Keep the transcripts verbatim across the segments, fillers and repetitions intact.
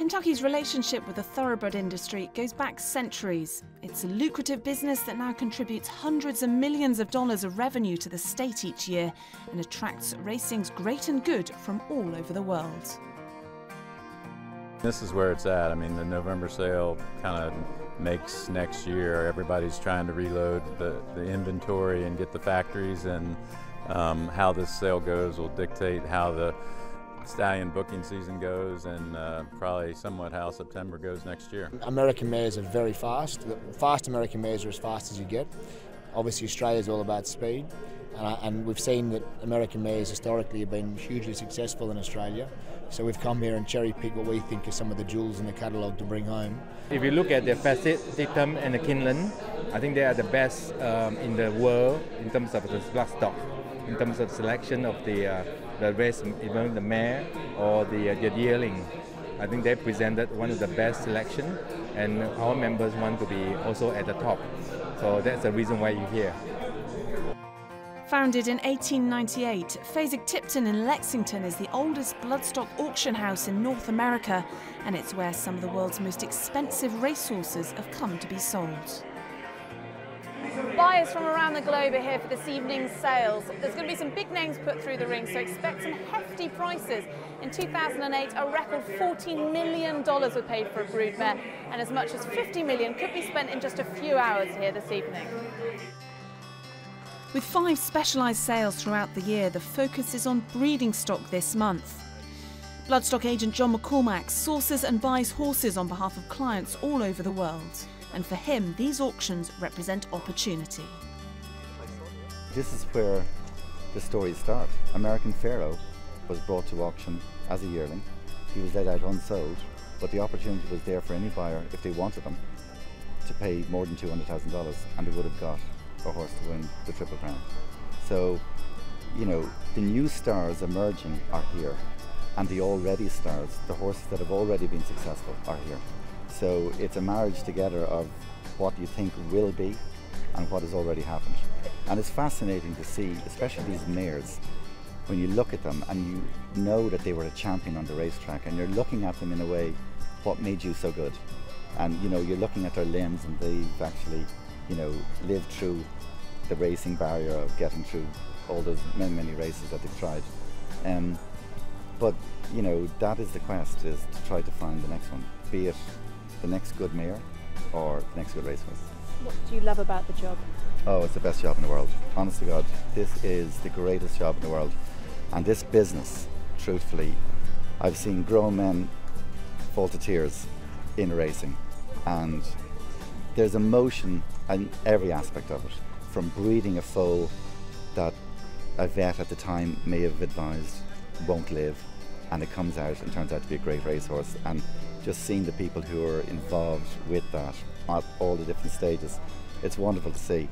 Kentucky's relationship with the thoroughbred industry goes back centuries. It's a lucrative business that now contributes hundreds of millions of dollars of revenue to the state each year and attracts racing's great and good from all over the world. This is where it's at. I mean, the November sale kind of makes next year. Everybody's trying to reload the, the inventory and get the factories, and um, how this sale goes will dictate how the stallion booking season goes, and uh, probably somewhat how September goes next year. American mares are very fast. The fast American mares are as fast as you get. Obviously Australia is all about speed, and, I, and we've seen that American mares historically have been hugely successful in Australia. So we've come here and cherry-picked what we think are some of the jewels in the catalogue to bring home. If you look at the Facet, Titum and the Kinlan, I think they are the best um, in the world in terms of the bloodstock, in terms of selection of the uh, the race, even the mare or the, uh, the yearling. I think they presented one of the best selection, and our members want to be also at the top. So that's the reason why you're here. Founded in eighteen ninety-eight, Fasig-Tipton in Lexington is the oldest bloodstock auction house in North America, and it's where some of the world's most expensive racehorses have come to be sold. Buyers from around the globe are here for this evening's sales. There's going to be some big names put through the ring, so expect some hefty prices. In two thousand eight, a record fourteen million dollars were paid for a broodmare, and as much as fifty million dollars could be spent in just a few hours here this evening. With five specialised sales throughout the year, the focus is on breeding stock this month. Bloodstock agent John McCormack sources and buys horses on behalf of clients all over the world. And for him, these auctions represent opportunity. This is where the stories start. American Pharaoh was brought to auction as a yearling. He was let out unsold, but the opportunity was there for any buyer, if they wanted them, to pay more than two hundred thousand dollars, and they would have got a horse to win the Triple Crown. So, you know, the new stars emerging are here, and the already stars, the horses that have already been successful, are here. So it's a marriage together of what you think will be and what has already happened. And it's fascinating to see, especially these mares, when you look at them and you know that they were a champion on the racetrack, and you're looking at them in a way, what made you so good? And you know, you're looking at their limbs, and they've actually, you know, lived through the racing barrier of getting through all those many, many races that they've tried. Um, but, you know, that is the quest, is to try to find the next one, be it the next good mare or the next good racehorse. What do you love about the job? Oh, it's the best job in the world. Honest to God, this is the greatest job in the world. And this business, truthfully, I've seen grown men fall to tears in racing. And there's emotion in every aspect of it, from breeding a foal that a vet at the time may have advised won't live, and it comes out and turns out to be a great racehorse, and just seeing the people who are involved with that at all the different stages, it's wonderful to see.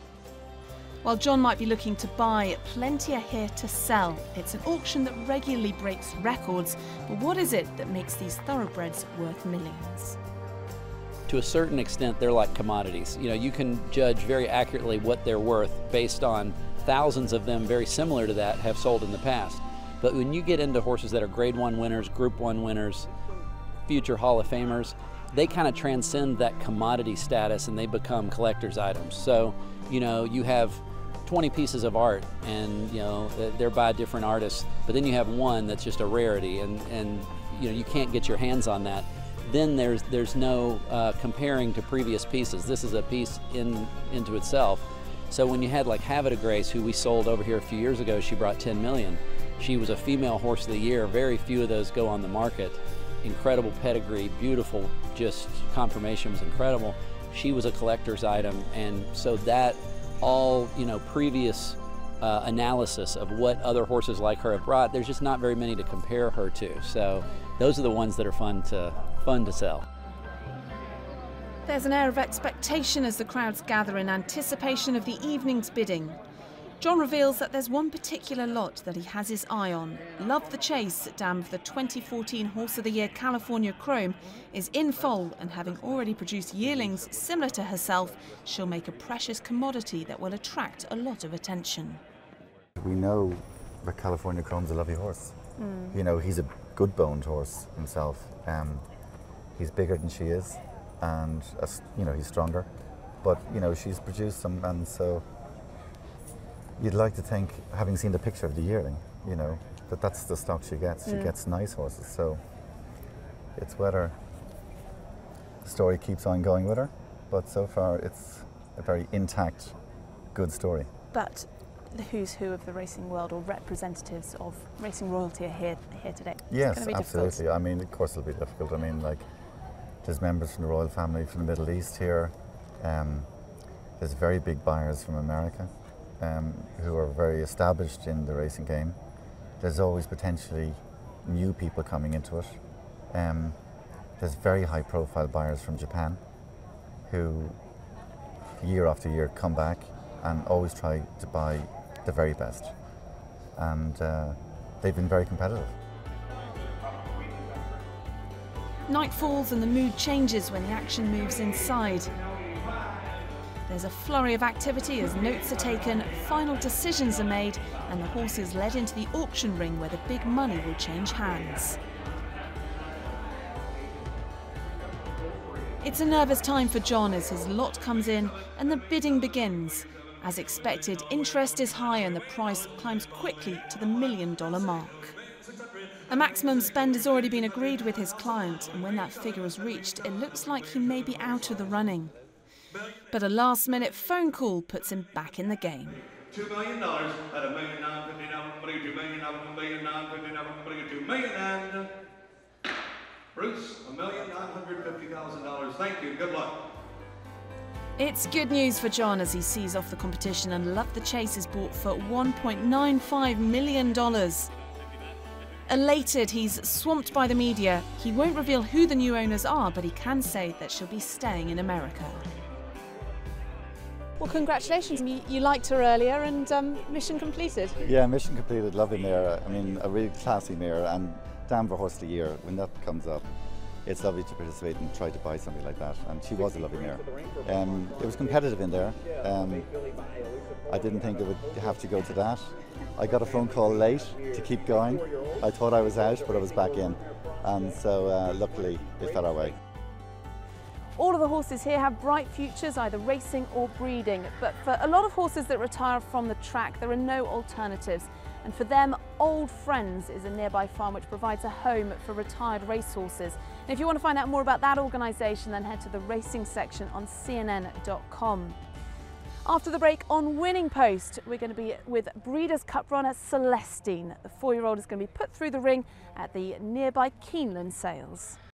While John might be looking to buy, plenty are here to sell. It's an auction that regularly breaks records, but what is it that makes these thoroughbreds worth millions? To a certain extent, they're like commodities. You know, you can judge very accurately what they're worth based on thousands of them very similar to that have sold in the past. But when you get into horses that are grade one winners, group one winners, future Hall of Famers, they kind of transcend that commodity status and they become collector's items. So, you know, you have twenty pieces of art, and you know, they're by different artists, but then you have one that's just a rarity, and, and you know, you can't get your hands on that. Then there's there's no uh, comparing to previous pieces. This is a piece in into itself. So when you had like Havita Grace, who we sold over here a few years ago, she brought ten million. She was a female horse of the year. Very few of those go on the market. Incredible pedigree, beautiful, just conformation was incredible. She was a collector's item, and so that all, you know, previous uh, analysis of what other horses like her have brought, there's just not very many to compare her to. So those are the ones that are fun to fun to sell. There's an air of expectation as the crowds gather in anticipation of the evening's bidding. John reveals that there's one particular lot that he has his eye on. Love the Chase, dam of the twenty fourteen Horse of the Year California Chrome, is in foal, and having already produced yearlings similar to herself, she'll make a precious commodity that will attract a lot of attention. We know that California Chrome's a lovely horse. Mm. You know, he's a good-boned horse himself. Um, He's bigger than she is, and uh, you know, he's stronger. But you know, she's produced them, and so you'd like to think, having seen the picture of the yearling, you know, that that's the stock she gets. She Mm. gets nice horses, so it's whether the story keeps on going with her. But so far, it's a very intact, good story. But the who's who of the racing world, or representatives of racing royalty, are here here today. Yes, it's gonna be absolutely. difficult. I mean, of course, it'll be difficult. I mean, like, there's members from the royal family from the Middle East here. Um, there's very big buyers from America um, who are very established in the racing game. There's always potentially new people coming into it. Um, there's very high-profile buyers from Japan who, year after year, come back and always try to buy the very best. And uh, they've been very competitive. Night falls and the mood changes when the action moves inside. There's a flurry of activity as notes are taken, final decisions are made, and the horses led into the auction ring where the big money will change hands. It's a nervous time for John as his lot comes in and the bidding begins. As expected, interest is high and the price climbs quickly to the million dollar mark. A maximum spend has already been agreed with his client, and when that figure is reached, it looks like he may be out of the running. But a last-minute phone call puts him back in the game. Two million dollars at a million nine fifty nine, two million nine million nine fifty nine, two million and Bruce, a million nine hundred fifty thousand dollars. Thank you. Good luck. It's good news for John as he sees off the competition, and Love the Chase is bought for one point nine five million dollars. Elated, he's swamped by the media. He won't reveal who the new owners are, but he can say that she'll be staying in America. Well, congratulations. You, you liked her earlier, and um, mission completed. Yeah, mission completed. Lovely mare. I mean, a really classy mare, and Danver Horse of the Year. When that comes up, it's lovely to participate and try to buy something like that. And she was a lovely mare. Um, it was competitive in there. Um, I didn't think it would have to go to that. I got a phone call late to keep going. I thought I was out, but I was back in. And so, uh, luckily, it fell our way. All of the horses here have bright futures, either racing or breeding. But for a lot of horses that retire from the track, there are no alternatives. And for them, Old Friends is a nearby farm which provides a home for retired racehorses. And if you want to find out more about that organisation, then head to the racing section on C N N dot com. After the break on Winning Post, we're going to be with Breeders' Cup runner Celestine. The four-year-old is going to be put through the ring at the nearby Keeneland Sales.